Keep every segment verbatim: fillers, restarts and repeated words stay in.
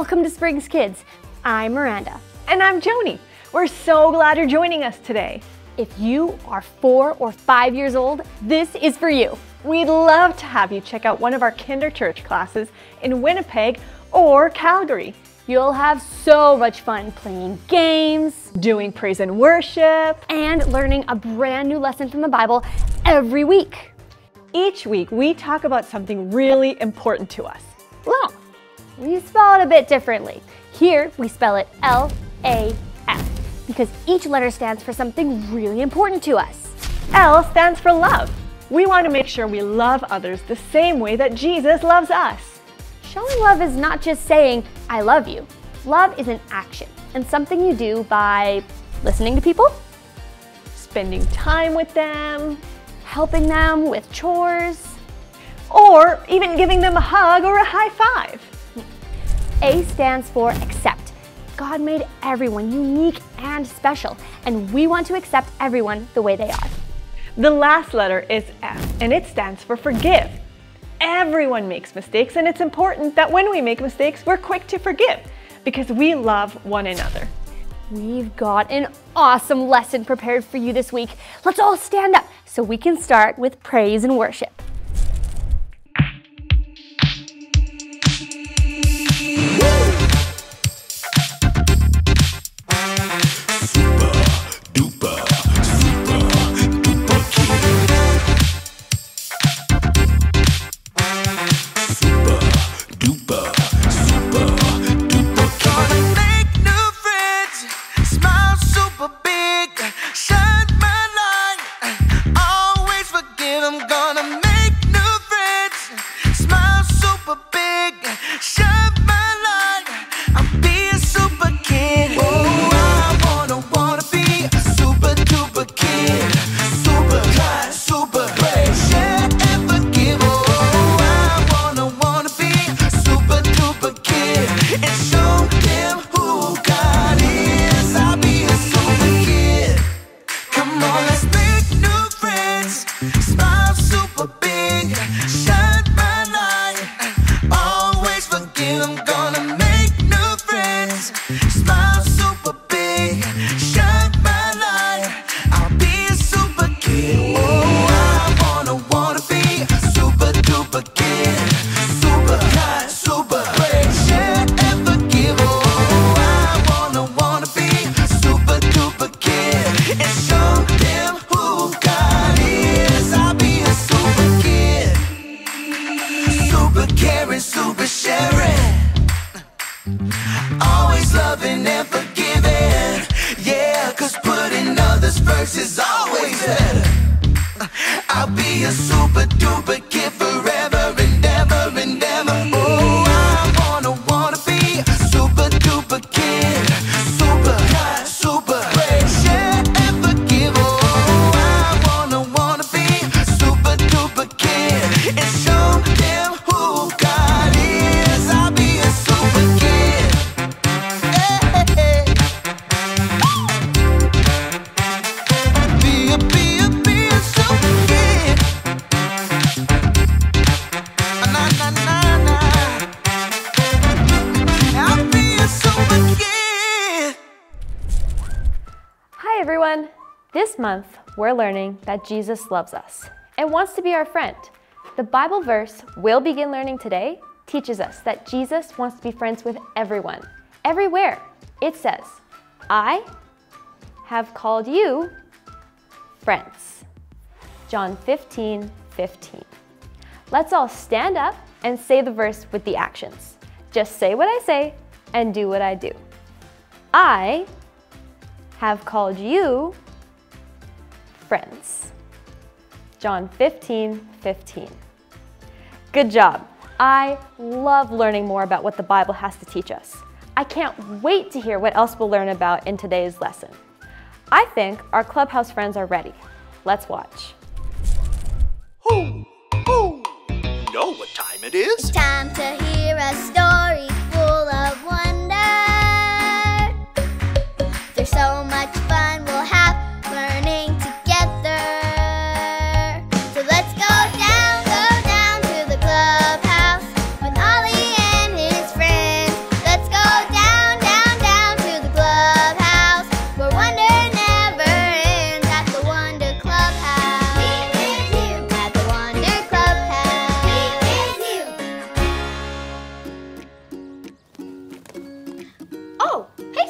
Welcome to Springs Kids. I'm Miranda. And I'm Joni. We're so glad you're joining us today. If you are four or five years old, this is for you. We'd love to have you check out one of our Kinderchurch classes in Winnipeg or Calgary. You'll have so much fun playing games, doing praise and worship, and learning a brand new lesson from the Bible every week. Each week, we talk about something really important to us. Well, we spell it a bit differently. Here, we spell it L A F because each letter stands for something really important to us. L stands for love. We want to make sure we love others the same way that Jesus loves us. Showing love is not just saying, I love you. Love is an action and something you do by listening to people, spending time with them, helping them with chores, or even giving them a hug or a high five. A stands for accept. God made everyone unique and special, and we want to accept everyone the way they are. The last letter is F, and it stands for forgive. Everyone makes mistakes, and it's important that when we make mistakes, we're quick to forgive because we love one another. We've got an awesome lesson prepared for you this week. Let's all stand up so we can start with praise and worship. Is always better. I'll be a super duper kid forever and ever and ever. Oh, I wanna wanna be a super duper kid, super high, super brave, share and forgive. Oh, I wanna wanna be a super duper kid and show them who God is. I'll be a super kid. Hey, hey, hey. Hi everyone! This month, we're learning that Jesus loves us and wants to be our friend. The Bible verse we'll begin learning today teaches us that Jesus wants to be friends with everyone, everywhere. It says, I have called you friends. John fifteen fifteen. Let's all stand up and say the verse with the actions. Just say what I say and do what I do. I have called you friends. John fifteen fifteen. Good job. I love learning more about what the Bible has to teach us. I can't wait to hear what else we'll learn about in today's lesson. I think our Clubhouse friends are ready. Let's watch. Who? Who? You know what time it is? It's time to hear a story full of wonder. There's so much fun we'll have learning together. So let's go down, go down to the clubhouse with Ollie and his friends. Let's go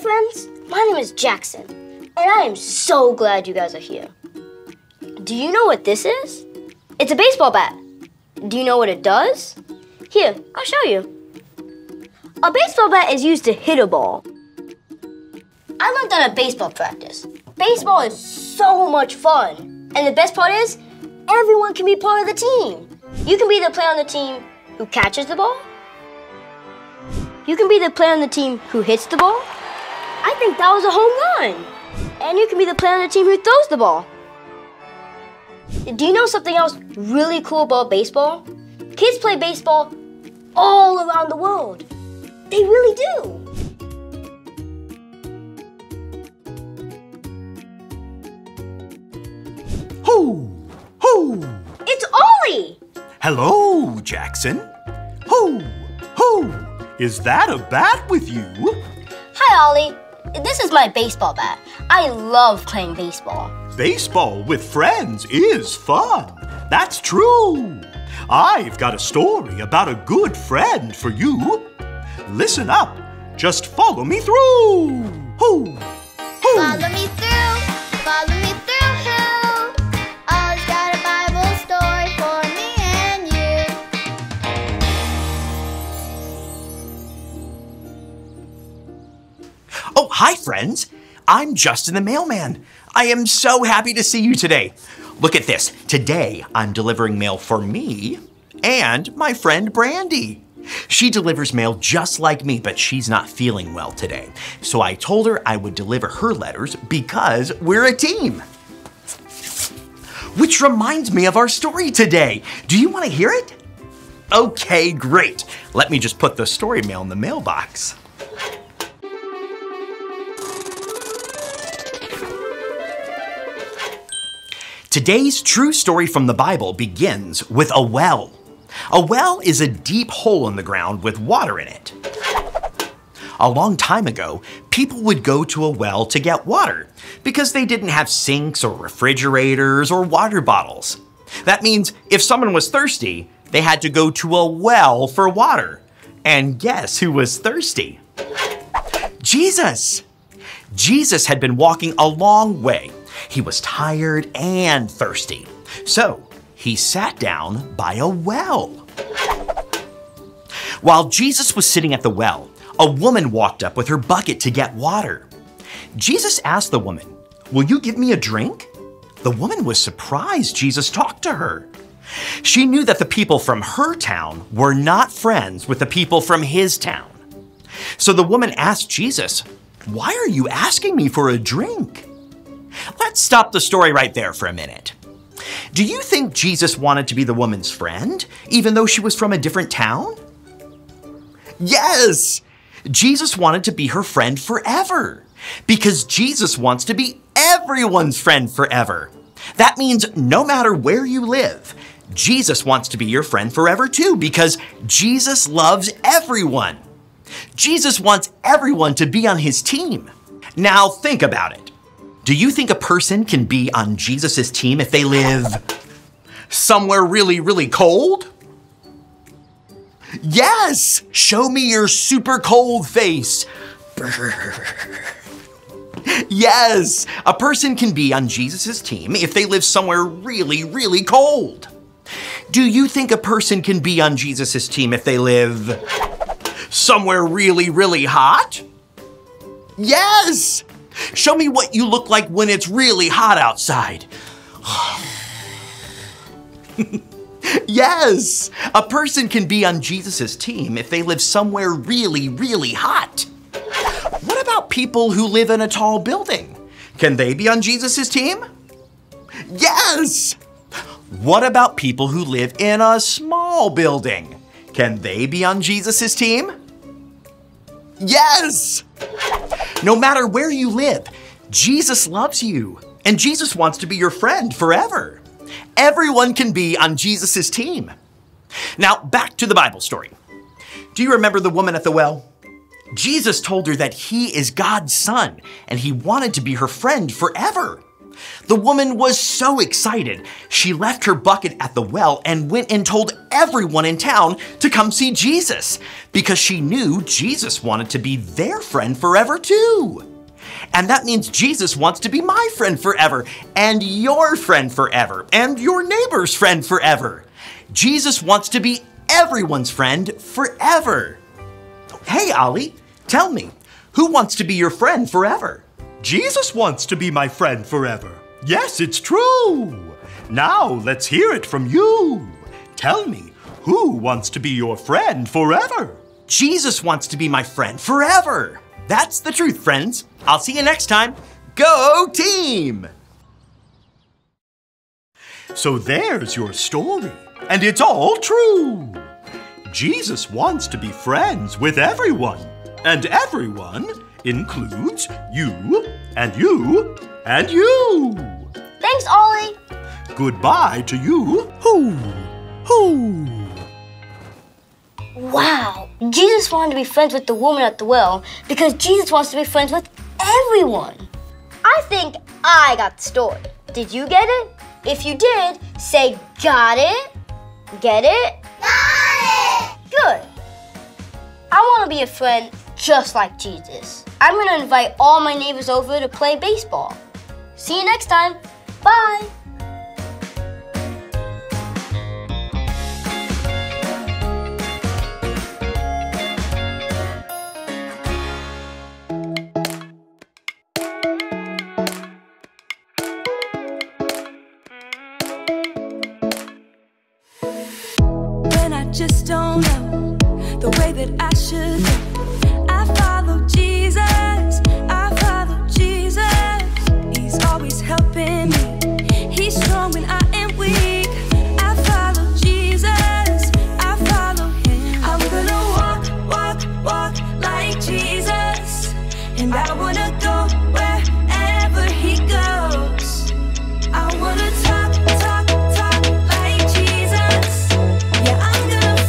friends. My name is Jackson, and I am so glad you guys are here. Do you know what this is? It's a baseball bat. Do you know what it does? Here, I'll show you. A baseball bat is used to hit a ball. I learned that at baseball practice. Baseball is so much fun. And the best part is, everyone can be part of the team. You can be the player on the team who catches the ball. You can be the player on the team who hits the ball. I think that was a home run. And you can be the player on the team who throws the ball. Do you know something else really cool about baseball? Kids play baseball all around the world. They really do. Ho! Ho! It's Ollie! Hello, Jackson. Ho! Ho! Is that a bat with you? Hi, Ollie. This is my baseball bat. I love playing baseball. Baseball with friends is fun. That's true. I've got a story about a good friend for you. Listen up. Just follow me through. Ho! Ho! Follow me through, follow me through, who? Ollie's got a Bible story for me and you. Oh, hi, friends. I'm Justin the mailman. I am so happy to see you today. Look at this. Today, I'm delivering mail for me and my friend Brandy. She delivers mail just like me, but she's not feeling well today. So I told her I would deliver her letters because we're a team. Which reminds me of our story today. Do you want to hear it? Okay, great. Let me just put the story mail in the mailbox. Today's true story from the Bible begins with a well. A well is a deep hole in the ground with water in it. A long time ago, people would go to a well to get water because they didn't have sinks or refrigerators or water bottles. That means if someone was thirsty, they had to go to a well for water. And guess who was thirsty? Jesus! Jesus had been walking a long way. He was tired and thirsty. So he sat down by a well. While Jesus was sitting at the well, a woman walked up with her bucket to get water. Jesus asked the woman, "Will you give me a drink?" The woman was surprised Jesus talked to her. She knew that the people from her town were not friends with the people from his town. So the woman asked Jesus, "Why are you asking me for a drink?" Let's stop the story right there for a minute. Do you think Jesus wanted to be the woman's friend, even though she was from a different town? Yes! Jesus wanted to be her friend forever, because Jesus wants to be everyone's friend forever. That means no matter where you live, Jesus wants to be your friend forever too, because Jesus loves everyone. Jesus wants everyone to be on his team. Now think about it. Do you think a person can be on Jesus' team if they live somewhere really, really cold? Yes! Show me your super cold face. Yes! A person can be on Jesus' team if they live somewhere really, really cold. Do you think a person can be on Jesus' team if they live somewhere really, really hot? Yes! Show me what you look like when it's really hot outside. Yes! A person can be on Jesus' team if they live somewhere really, really hot. What about people who live in a tall building? Can they be on Jesus' team? Yes! What about people who live in a small building? Can they be on Jesus' team? Yes! No matter where you live, Jesus loves you, and Jesus wants to be your friend forever. Everyone can be on Jesus' team. Now, back to the Bible story. Do you remember the woman at the well? Jesus told her that he is God's son, and he wanted to be her friend forever. The woman was so excited, she left her bucket at the well and went and told everyone in town to come see Jesus, because she knew Jesus wanted to be their friend forever too. And that means Jesus wants to be my friend forever, and your friend forever, and your neighbor's friend forever. Jesus wants to be everyone's friend forever. Hey, Ollie, tell me, who wants to be your friend forever? Jesus wants to be my friend forever. Yes, it's true. Now let's hear it from you. Tell me, who wants to be your friend forever? Jesus wants to be my friend forever. That's the truth, friends. I'll see you next time. Go team! So there's your story, and it's all true. Jesus wants to be friends with everyone, and everyone includes you, and you, and you. Thanks, Ollie. Goodbye to you. Hoo, hoo. Wow, Jesus wanted to be friends with the woman at the well because Jesus wants to be friends with everyone. I think I got the story. Did you get it? If you did, say got it. Get it? Got it! Good. I want to be a friend just like Jesus. I'm going to invite all my neighbors over to play baseball. See you next time. Bye. Just don't know the way that I should go. I follow Jesus, I follow Jesus. He's always helping me. He's strong when I am weak. I follow Jesus, I follow him. I'm gonna walk, walk, walk like Jesus. And I wanna go wherever he goes. I wanna talk, talk, talk like Jesus. Yeah, I'm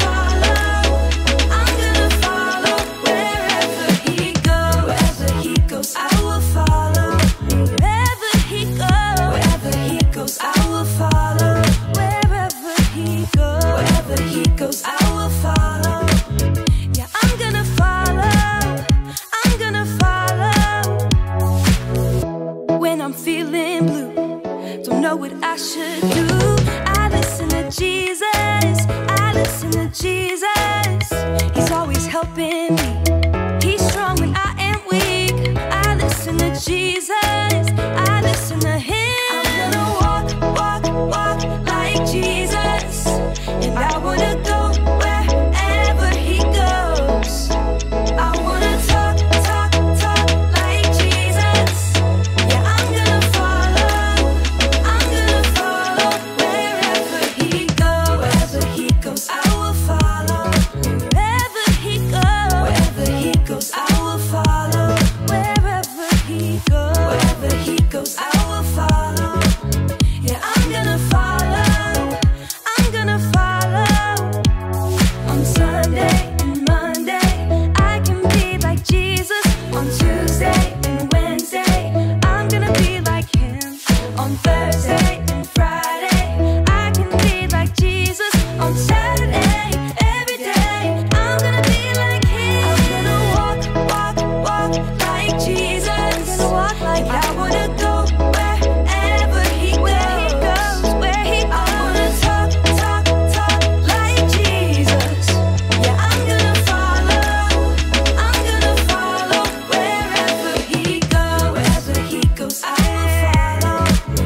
what I should do. I listen to Jesus, I listen to Jesus. He's always helping me. He's strong when I am weak. I listen to Jesus, I listen to him. I'm gonna walk, walk, walk like Jesus. And I wanna go wherever he goes. I wanna talk, talk, talk like Jesus. Yeah, I'm gonna follow. I'm gonna follow wherever he goes. Wherever he goes, I will follow. Wherever he goes, wherever he goes, I will follow. Wherever he goes, wherever he goes, I will follow. Yeah, I'm gonna follow. I'm gonna follow. On Sunday and Monday, I can be like Jesus. On Tuesday and Wednesday, I'm gonna be like him. On Thursday and Friday, I can be like Jesus. On Saturday, every day, I'm gonna be like him. I'm gonna walk, walk, walk like Jesus. I'm gonna walk like and I wanna go wherever he goes. Where he goes, I wanna talk, talk, talk like Jesus. Yeah, I'm gonna follow. I'm gonna follow wherever he goes. Wherever he goes, I will follow.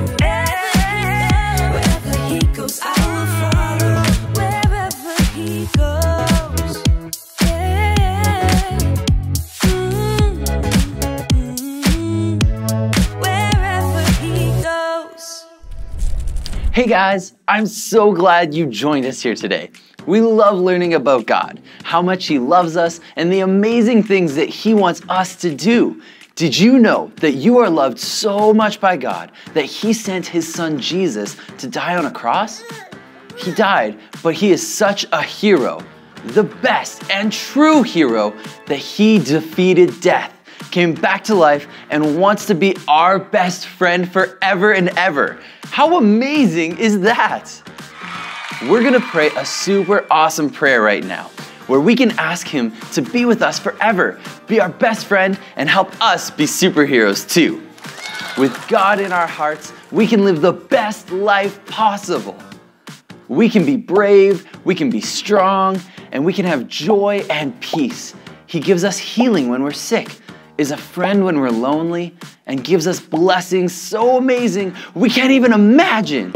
Wherever he goes, I will follow. Wherever he goes. Yeah. Mm-hmm. Wherever he goes. Hey guys, I'm so glad you joined us here today. We love learning about God, how much he loves us, and the amazing things that he wants us to do. Did you know that you are loved so much by God that he sent his son Jesus to die on a cross? He died, but he is such a hero, the best and true hero, that he defeated death. came back to life and wants to be our best friend forever and ever. How amazing is that? We're gonna pray a super awesome prayer right now, where we can ask Him to be with us forever, be our best friend, and help us be superheroes too. With God in our hearts, we can live the best life possible. We can be brave, we can be strong, and we can have joy and peace. He gives us healing when we're sick, is a friend when we're lonely, and gives us blessings so amazing we can't even imagine.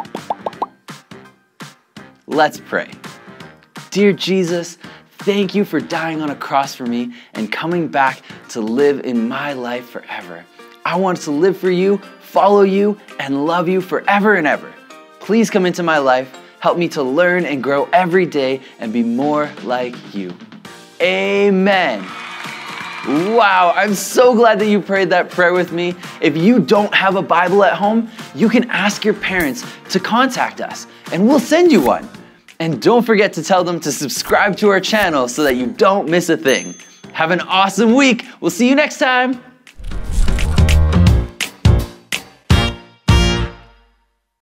Let's pray. Dear Jesus, thank you for dying on a cross for me and coming back to live in my life forever. I want to live for you, follow you, and love you forever and ever. Please come into my life, help me to learn and grow every day and be more like you. Amen. Wow, I'm so glad that you prayed that prayer with me. If you don't have a Bible at home, you can ask your parents to contact us and we'll send you one. And don't forget to tell them to subscribe to our channel so that you don't miss a thing. Have an awesome week. We'll see you next time.